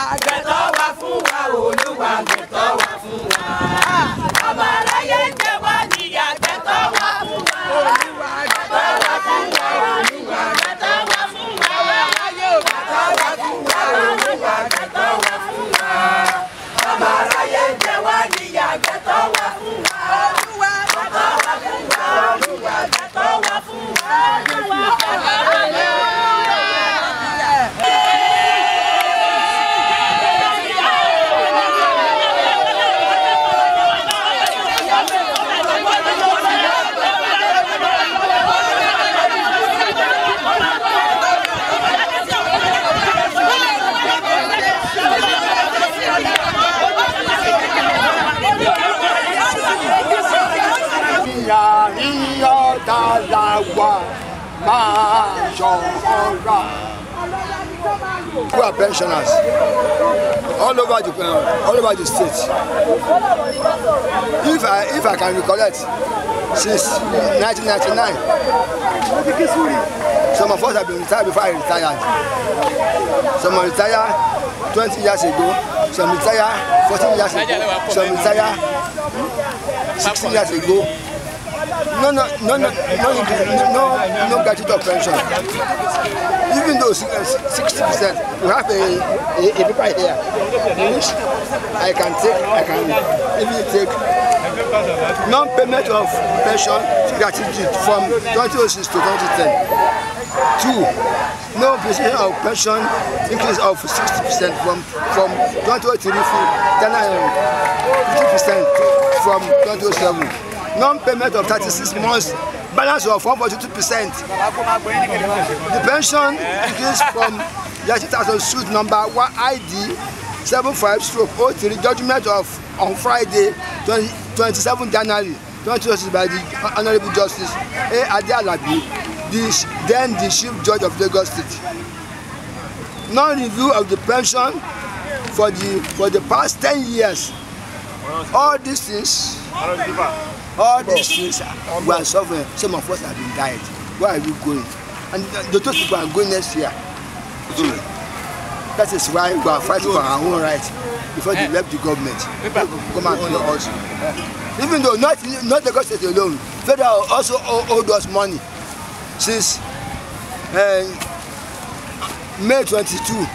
gbẹ̀tọ́ wa fún wa, Olúwa gbẹ̀tọ́ wa fún wa. Ọmọ aráyé ń jẹ wá níyà, gbẹ̀tọ́ wa fún wa. Olúwa gbẹ̀tọ́ wa fún wa, Olúwa gbẹ̀tọ́ wa fún wa. Aráyé ò gbẹ̀tọ́ wa fún wa, Olúwa gbẹ̀tọ́ wa fún wa. Ọmọ aráyé ń jẹ wá níyà, gbẹ̀tọ́ wa fún wa. Olúwa gbẹ̀tọ́ wa fún wa, Olúwa gbẹ̀tọ́ wa fún wa. Who are pensioners all over the state. If I can recollect, since 1999, some of us have been retired before I retired. Some retired 20 years ago, some retired 14 years ago, some retired 16 years ago. No gadget of pension. Even though 60%, we have a paper here, which I can even take non-payment of pension gratuity from 2006 to 2010. 2. No precision of pension increase of 60% from 2003 to 50% from 2007. Non-payment of 36 months, balance of 142%. The pension increase from the 2000 suit number 1 ID 75/03, judgment of on Friday 27 January 2020 by the Honorable Justice A. Ade Alabi, then the Chief Judge of Lagos State. Non-review of the pension for the past 10 years. All these things we are suffering. Some of us have been died. Where are we going? And the those people are going next year. That is why we are fighting for our own rights before they left the government. Come and kill us. Even though not Lagos State alone, federal also owed us money since May 22,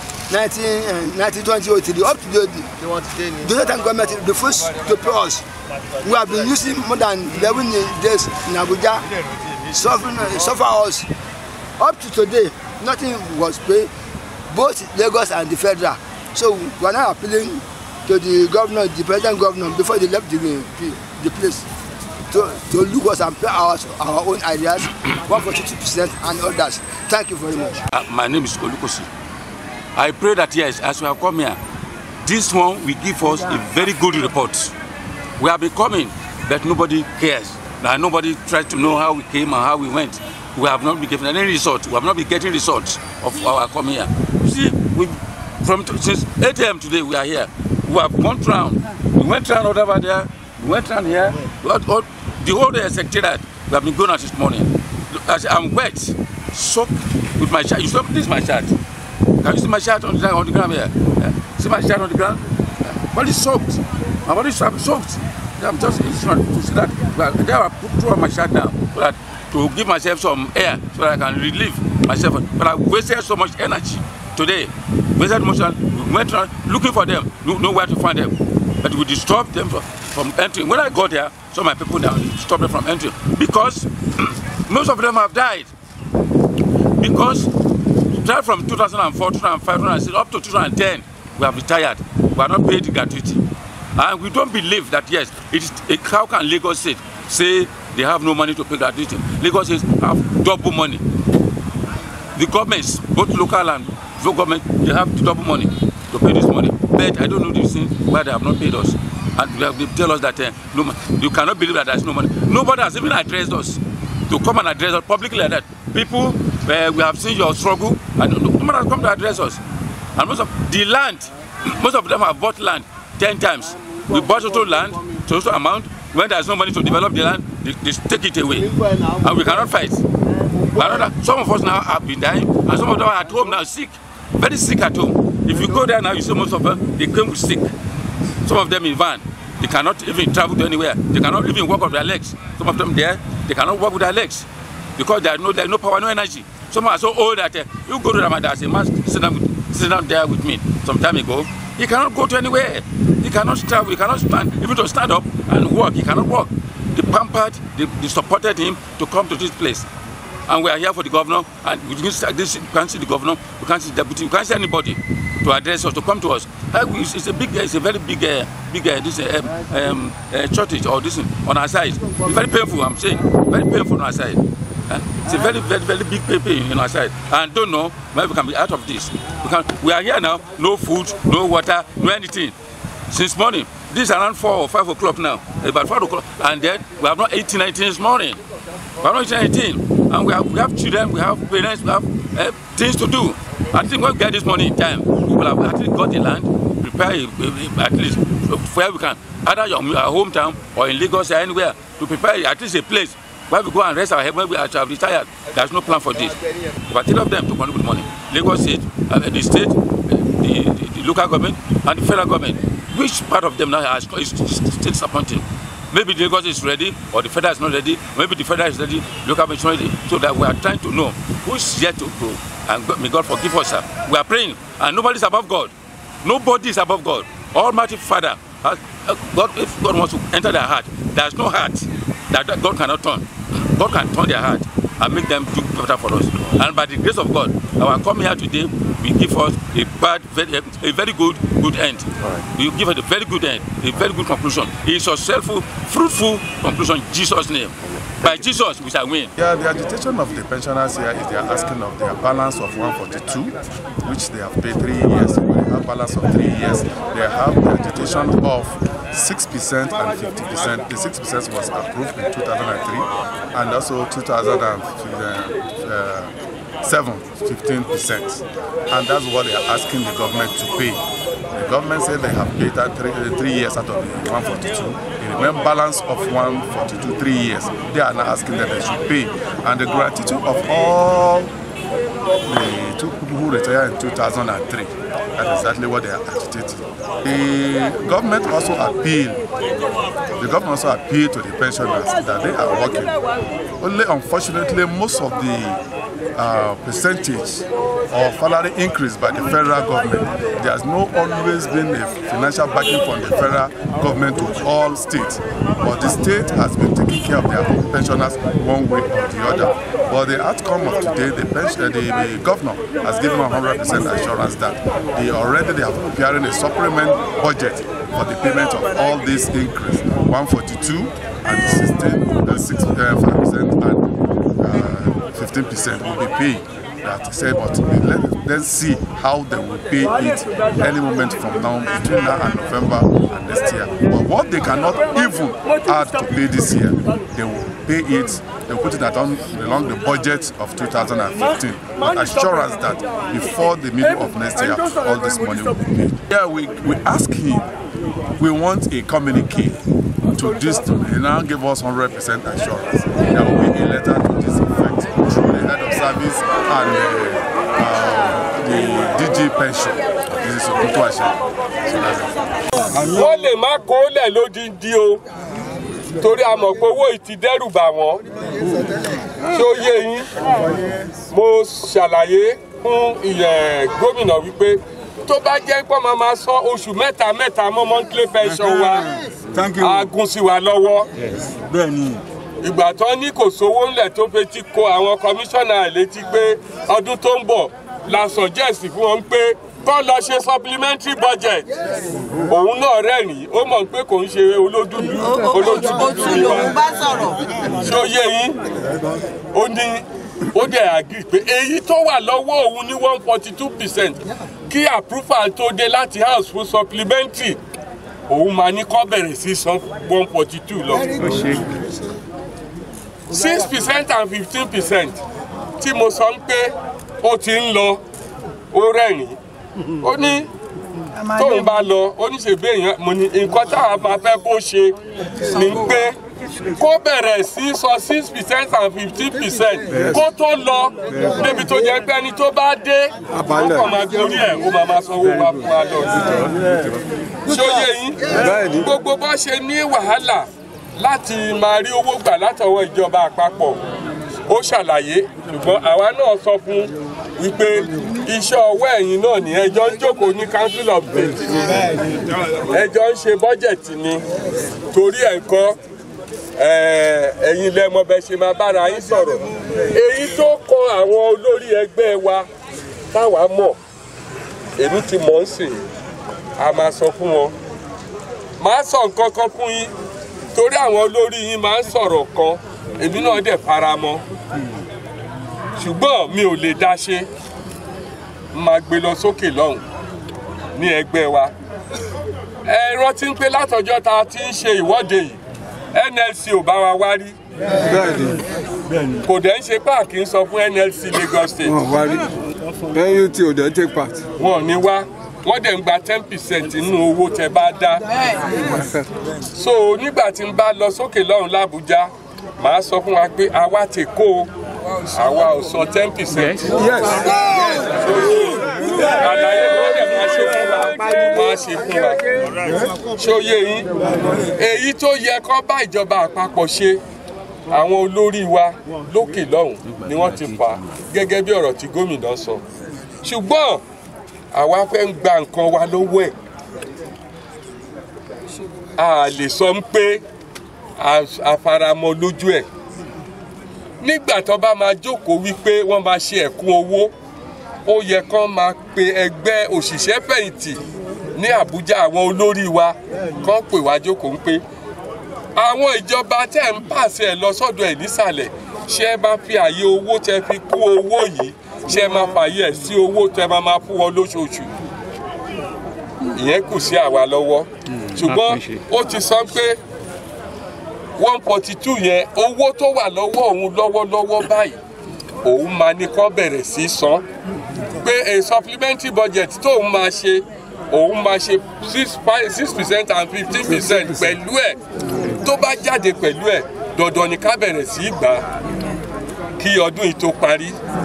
1920, up to the government refused to pay us. We have been using more than 11 days in Abuja, suffer us. Up to today, nothing was paid, both Lagos and the federal. So we are now appealing to the governor, the present governor, before they left the place, to look us and pay our own ideas, 142% and others. Thank you very much. My name is Olukosi. I pray that yes, as we have come here, this one will give us a very good report. We have been coming, but nobody cares. Now nobody tries to know how we came and how we went. We have not been given any result. We have not been getting results of our coming here. You see, since 8 AM today we are here. We have gone round. We went round over there. We went round here. The whole day secretariat. We have been going out this morning. I'm wet, soaked with my shirt. You saw this is my shirt. Can you see my shirt on the ground here? See my shirt on the ground? Body is soaked. My body is soaked. I'm just to see that. They have put through my shirt now so that to give myself some air so that I can relieve myself. But I wasted so much energy today. Wasted much. We went around looking for them, nowhere to find them. But we disturbed them from entering. When I got there, some of my people now stopped them from entering because most of them have died. Because started from 2004, 2005, 2006 up to 2010, we have retired. We are not paid gratuity. And we don't believe that, yes, how can Lagos State say they have no money to pay gratuity? Lagos State have double money. The governments, both local and federal government, they have double money to pay this money. But I don't know the reason why they have not paid us. And they tell us that no, you cannot believe that there is no money. Nobody has even addressed us to come and address us publicly like that. People, we have seen your struggle, and nobody has come to address us. And most of the land, most of them have bought land 10 times. We bought total land, total amount. When there is no money to develop the land, they take it away. And we cannot fight. Some of us now have been dying, and some of them are at home now sick, very sick at home. If you go there now, you see most of them, they came with sick. Some of them in van. They cannot even travel to anywhere. They cannot even walk on their legs. Some of them there, they cannot walk with their legs because there's no power, no energy. Some are so old that you go to Ramadan, say, man, sit down there with me some time ago. He cannot go to anywhere. He cannot travel. He cannot stand. Even to stand up and walk, he cannot walk. They pampered, they supported him to come to this place. And we are here for the governor, and we can't see the governor, we can't see the deputy, we can't see anybody to address us, to come to us. It's a very big shortage or this on our side. It's very painful, I'm saying, very painful on our side. It's a very big pain on our side. And don't know where we can be out of this. We are here now, no food, no water, no anything. Since morning, this is around 4 or 5 o'clock now, about 4 o'clock, and then we have not 18, 19 this morning. We have not 18, 19. And we have children, we have parents, we have things to do. I think when we get this money in time, we will have at least got the land, prepare at least where we can, either your hometown or in Lagos or anywhere, to prepare at least a place where we go and rest our head when we are retired. There's no plan for this. But tell of them to contribute money. Lagos State, the state, the local government, and the federal government. Which part of them now is still disappointing? Maybe the Lagos is ready, or the federal is not ready. Maybe the federal is ready, local government is not ready. So that we are trying to know who is yet to go. And God, may God forgive us, sir. We are praying, and nobody is above God. Nobody is above God. Almighty Father, God, if God wants to enter their heart, there is no heart that God cannot turn. God can turn their heart and make them do better for us. And by the grace of God, our coming here today will give us a very good end. Right. We will give it a very good end, a very good conclusion. A successful, fruitful conclusion in Jesus' name. By Jesus, we shall win. Yeah, the agitation of the pensioners here is they are asking of their balance of 142, which they have paid 3 years. They have balance of 3 years. They have the agitation of 6% and 50%. The 6% was approved in 2003 and also 2007, 15%. And that's what they are asking the government to pay. The government said they have paid that 3 years out of the 142. The remaining balance of 142, 3 years, they are now asking that they should pay. And the gratitude of all the 2 people who retired in 2003, that's exactly what they are agitating. The government also appealed to the pensioners that they are working. Only unfortunately, most of the percentage of salary increase by the federal government, there has not always been a financial backing from the federal government to all states. But the state has been taking care of their pensioners one way or the other. But the outcome of today, the governor has given 100% assurance that they are preparing a supplement budget for the payment of all this increase, 142 and 5% and 15% will be paid. That he said, but let's see how they will pay it any moment from now, between now and November and next year. But what they cannot even add to pay this year, they will pay it, they will put it along the budget of 2015. But assurance that before the middle of next year, all this money will be paid. Yeah, we ask him, we want a communique to this, he now give us 100% assurance. There will be a letter to this effect through the head of service and the DG pension. This is a good question. Wọ́n lè má kó lẹ̀ lódindi o, torí a mọ̀ pé owó ìtì dẹ́rù bà wọ́n. Ṣé ó yé yín? Mo ṣàlàyé fún gómìnà wípé tó bá jẹ́ pé ọmọ máa san oṣù mẹ́ta mọ́ monthly pension wa, a gún sí wa lọ́wọ́. Ìgbà tó ní kò sówó ńlẹ̀ tó fẹ́ ti kó àwọn kọmíṣánná létí pé ọdún tó ń bọ̀ la suggest fún wọn pé kọ́ lọ ṣe supplementary budget. Òun náà rẹ́rìn-ín, ó mọ̀ pé kò ń ṣe olódùdú ni wá. Ṣé ó yé yín? Ó ní ó dẹ̀ agree pé èyí tó wà lọ́wọ́ òun ní 142% kí approval tó dé láti house fún supplementary òun máa ní kó bẹ̀rẹ̀ sí san 142 lọ. 6% and 15% tí mo sọ pé ó ti ń lọ ó rẹ́rìn-ín. Ó ní tóun bá lọ ó ní ṣe béèyàn mo ní nǹkan táwa máa fẹ́ kó ṣe ni pé kó bẹ̀rẹ̀ sí sọ 6% and 15% kó tó lọ débi tó jẹ́ pé ẹni tó bá dé ó kàn máa gorí ẹ̀ ó máa sanwó wa fún wa lọ. ṣóyè yín gbogbo bó ṣe ní wàhálà láti máa rí owó gbà látọwọ́ ìjọba àpapọ̀ ó ṣàlàyé ṣùgbọ́n àwa náà sọ fún wípé iṣẹ́ ọwọ́ ẹ̀yin náà ní ẹjọ́ ń jókòó ní council of state ni ẹjọ́ ń ṣe bọ́jẹ̀tì ni torí ẹ̀kọ́ ẹ̀yin lẹ́mọ bẹ́ẹ̀ ṣe máa bára yín sọ̀rọ̀ èyí tó kan àwọn olórí ẹgbẹ́ wa táwa mọ̀ èmi ti mọ̀ ń sìn a máa sọ fún wọn máa sọ nǹkan kan fún yín torí àwọn olórí yín máa ń sọ̀rọ̀ kan èmi náà dẹ̀ fara mọ́ ṣùgbọ́n mi ò lè dá ṣe máa gbé lọ sókè lọ́hùn ní ẹgbẹ́ wa ẹ rántí pé látọjọ́ ta ti ń ṣe ìwọ́de yìí NLC ò bá wa wá rí kò dẹ̀ ń ṣe páàkì ń sọ fún NLC Lagos State NUT ò dẹ̀ take part wọn ò ní wá wọ́n dẹ̀ ń gba 10% nínú owó tẹ bá dá so nígbà tí n bá lọ sókè lọ́hùn l'Àbújá màá sọ fún wa pé àwa ti kó o àwa ò sọ 10%. àlàyé wọn dẹ̀ máa ṣe fún wa máa ṣe fún wa ṣóyè yín èyí tó yẹ kó bá ìjọba àpapọ̀ ṣe àwọn olórí wa lókè lọ́hùn ni wọ́n ti fà á gẹ́gẹ́ bí ọ̀rọ̀ tí gómìnà sọ ṣùgbọ́n àwa fẹ́ ń gba nǹkan wa lọ́wọ́ ẹ̀ a lè sọ pé àfaramọ́ lójú ẹ̀ nígbà tó bá máa jókòó wípé wọ́n máa ṣe ẹ̀kún owó ó yẹ kán máa pe ẹgbẹ́ òṣìṣẹ́ fẹ̀yìntì ní Àbújá àwọn olórí wa kán pè wá jókòó ń pé àwọn ìjọba tẹ́ ń pàṣẹ ẹ̀ lọ sọ́dọ̀ ẹ̀ nísàlẹ̀ ṣé ẹ máa fi àyè owó tẹ́ fi kó owó yìí ṣé ẹ máa fàyè ẹ̀ sí owó tẹ́ máa fún wọn lóṣooṣù ìyẹn kù sí àwa lọ́wọ́ ṣùgbọ́n ó ti sọ pé 142 yẹn owó tó wà lọ́wọ́ òun lọ́wọ́lọ́wọ́ báyìí òun máa ní kó bẹ̀rẹ̀ sí san pé a supplementary budget tóun máa ṣe òun máa ṣe 6% and 15% pẹ̀lú ẹ̀ tó bá jáde pẹ̀lú ẹ̀ dandan ni ká bẹ̀rẹ̀ sí gbà kí ọdún yìí tó parí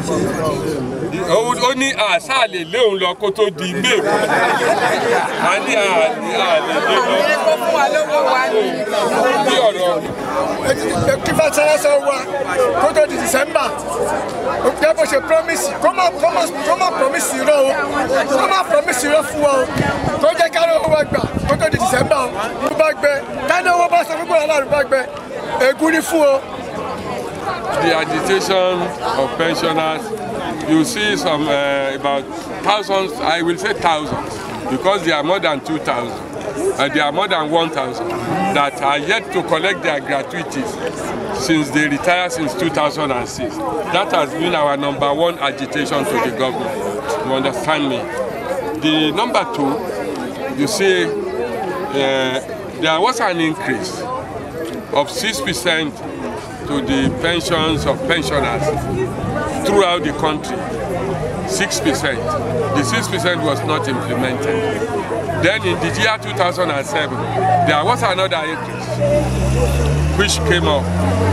ó ní àṣà lè lé òun lọ kó tó di May a ní àlè lé lọ bí ọ̀rọ̀. kí fàtàlá sọ wa kó tó di December jẹ́ bó ṣe promise kó má promise irọ́ o kó má promise irọ́ fún wa o kó jẹ́ ká ló wá gbà kó tó di December o ló bá gbẹ káná owó bá sọ fún gbọ́dọ̀ náà ló bá gbẹ ègún ni fún o. The agitation of pensioners, you see some about thousands, I will say thousands, because there are more than 2,000, there are more than 1,000 that are yet to collect their gratuities since they retired since 2006. That has been our #1 agitation to the government. You understand me? The number 2, you see, there was an increase of 6% to the pensions of pensioners throughout the country. 6%. The 6% was not implemented. Then in the year 2007, there was another increase which came up.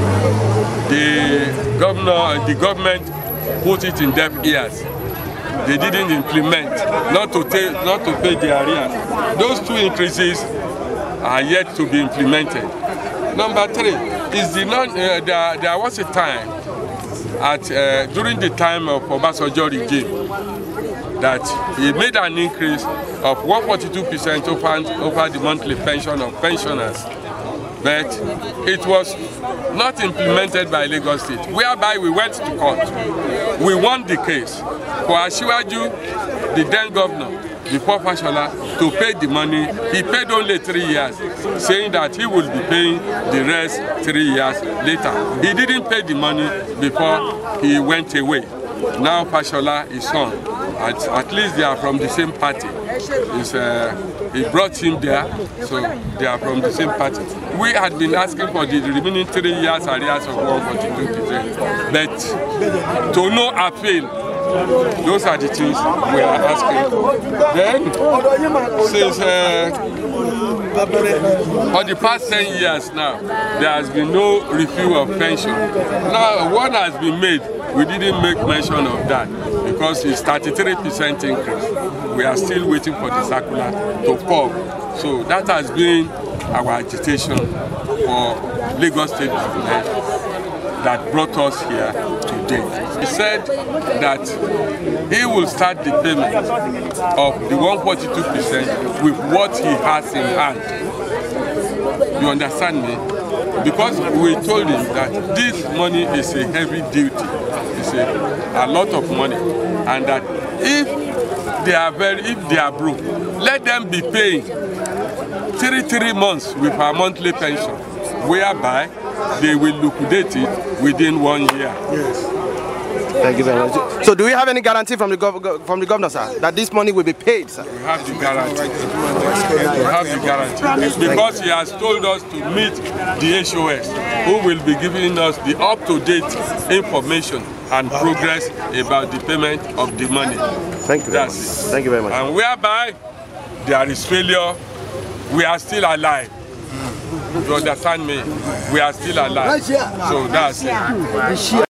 The government put it in deaf ears. They didn't implement, not to pay the arrears. Those 2 increases are yet to be implemented. Number 3 is there was a time during the time of Obasanjo regime that he made an increase of 142% over the monthly pension of pensioners, but it was not implemented by Lagos State, whereby we went to court. We won the case for Asiwaju, the then governor, before Fashola, to pay the money. He paid only 3 years, saying that he will be paying the rest 3 years later. He didn't pay the money before he went away. Now Fashola is on. At least they are from the same party. He brought him there, so they are from the same party. We had been asking for the remaining 3 years arrears of 142%, but to no appeal. Those are the things we are asking. Then, since For the past 10 years now, there has been no review of pension. Now, one has been made. We didn't make mention of that because it's 33% increase. We are still waiting for the circular to come. So that has been our agitation for Lagos State government that brought us here today. He said that he will start the payment of the 142% with what he has in hand. You understand me? Because we told him that this money is a heavy duty, it's a lot of money, and that if they are broke, let them be paying 3 months with our monthly pension, whereby they will liquidate it within 1 year. Yes. Thank you very much. So do we have any guarantee from the governor, sir, that this money will be paid, sir? We have the guarantee. We have the guarantee. Because he has told us to meet the HOS, who will be giving us the up-to-date information and progress about the payment of the money. Thank you very much. Thank you very much. And whereby there is failure, we are still alive. You understand me? We are still alive. So that's it.